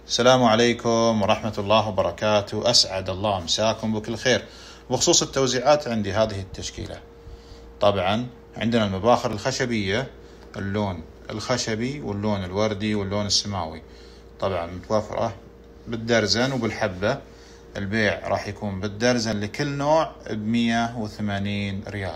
السلام عليكم ورحمة الله وبركاته. أسعد الله مساكم بكل خير. بخصوص التوزيعات عندي هذه التشكيلة. طبعا عندنا المباخر الخشبية، اللون الخشبي واللون الوردي واللون السماوي، طبعا متوفرة بالدرزن وبالحبة. البيع راح يكون بالدرزن لكل نوع ب180 ريال.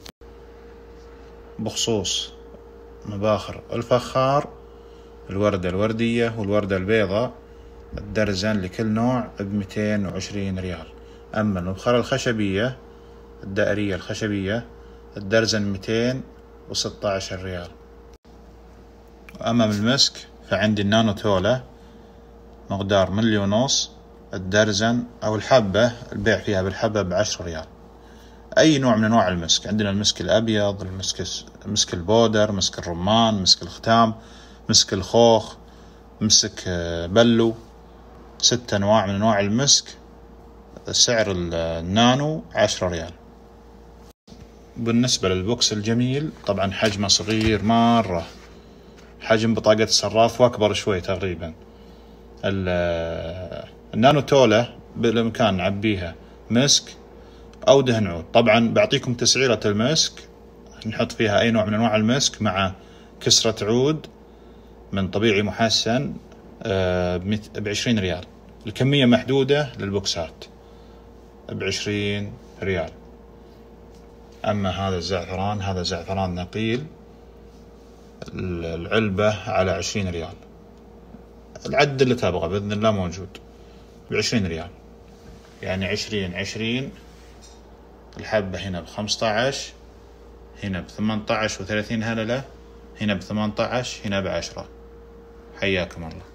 بخصوص مباخر الفخار، الوردة الوردية والوردة البيضاء، الدرزن لكل نوع ب220 ريال. أما المبخرة الخشبية الدائرية الخشبية، الدرزن 216 ريال. أما من المسك فعندي النانو تولا مقدار 1.5 مليون، الدرزن أو الحبة البيع فيها بالحبة ب10 ريال. أي نوع من أنواع المسك، عندنا المسك الأبيض، مسك البودر، مسك الرمان، مسك الختام، مسك الخوخ، مسك بلو، 6 أنواع من أنواع المسك. سعر النانو 10 ريال. بالنسبة للبوكس الجميل، طبعا حجمه صغير مرة، حجم بطاقة الصراف وأكبر شوي تقريبا. النانو تولا بالإمكان نعبيها مسك أو دهن عود. طبعا بعطيكم تسعيرة المسك، نحط فيها أي نوع من أنواع المسك مع كسرة عود من طبيعي محسن ب20 ريال. الكمية محدودة للبوكسات ب20 ريال. أما هذا الزعفران، هذا زعفران نقيل، العلبة على 20 ريال. العد اللي تبغى بإذن الله موجود ب20 ريال، يعني 20 الحبة هنا ب15، هنا ب18 و30 هللة، هنا ب18، هنا ب10. حياكم الله.